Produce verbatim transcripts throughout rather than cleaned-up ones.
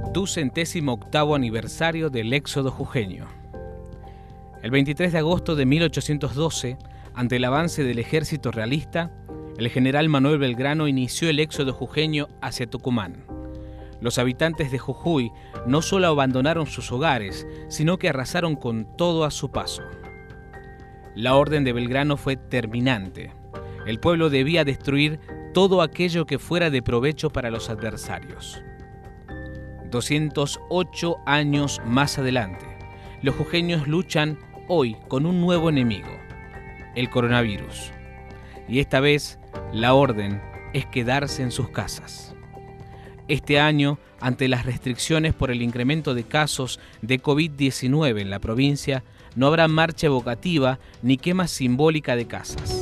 Ducentésimo octavo aniversario del éxodo jujeño. El veintitrés de agosto de mil ochocientos doce, ante el avance del ejército realista, el general Manuel Belgrano inició el éxodo jujeño hacia Tucumán. Los habitantes de Jujuy no solo abandonaron sus hogares, sino que arrasaron con todo a su paso. La orden de Belgrano fue terminante. El pueblo debía destruir todo aquello que fuera de provecho para los adversarios. doscientos ocho años más adelante, los jujeños luchan hoy con un nuevo enemigo, el coronavirus. Y esta vez, la orden es quedarse en sus casas. Este año, ante las restricciones por el incremento de casos de COVID diecinueve en la provincia, no habrá marcha evocativa ni quema simbólica de casas.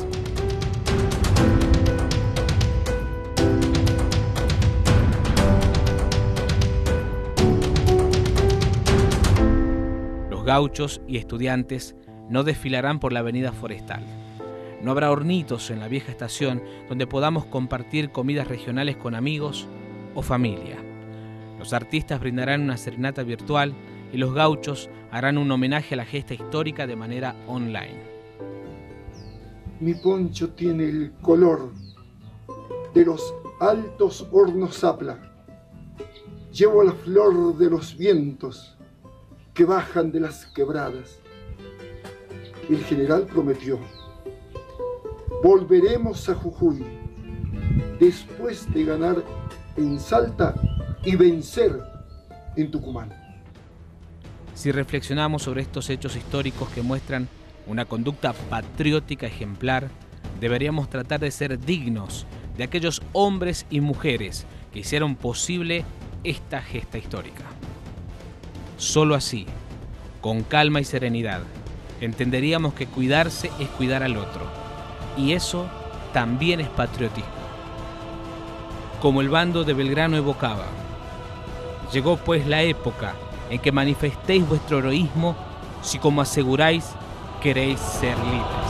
Gauchos y estudiantes no desfilarán por la avenida Forestal. No habrá hornitos en la vieja estación donde podamos compartir comidas regionales con amigos o familia. Los artistas brindarán una serenata virtual y los gauchos harán un homenaje a la gesta histórica de manera online. Mi poncho tiene el color de los altos hornos Zapla. Llevo la flor de los vientos que bajan de las quebradas. El general prometió: volveremos a Jujuy después de ganar en Salta y vencer en Tucumán. Si reflexionamos sobre estos hechos históricos que muestran una conducta patriótica ejemplar, deberíamos tratar de ser dignos de aquellos hombres y mujeres que hicieron posible esta gesta histórica. Solo así, con calma y serenidad, entenderíamos que cuidarse es cuidar al otro, y eso también es patriotismo. Como el bando de Belgrano evocaba: llegó pues la época en que manifestéis vuestro heroísmo si, como aseguráis, queréis ser libres.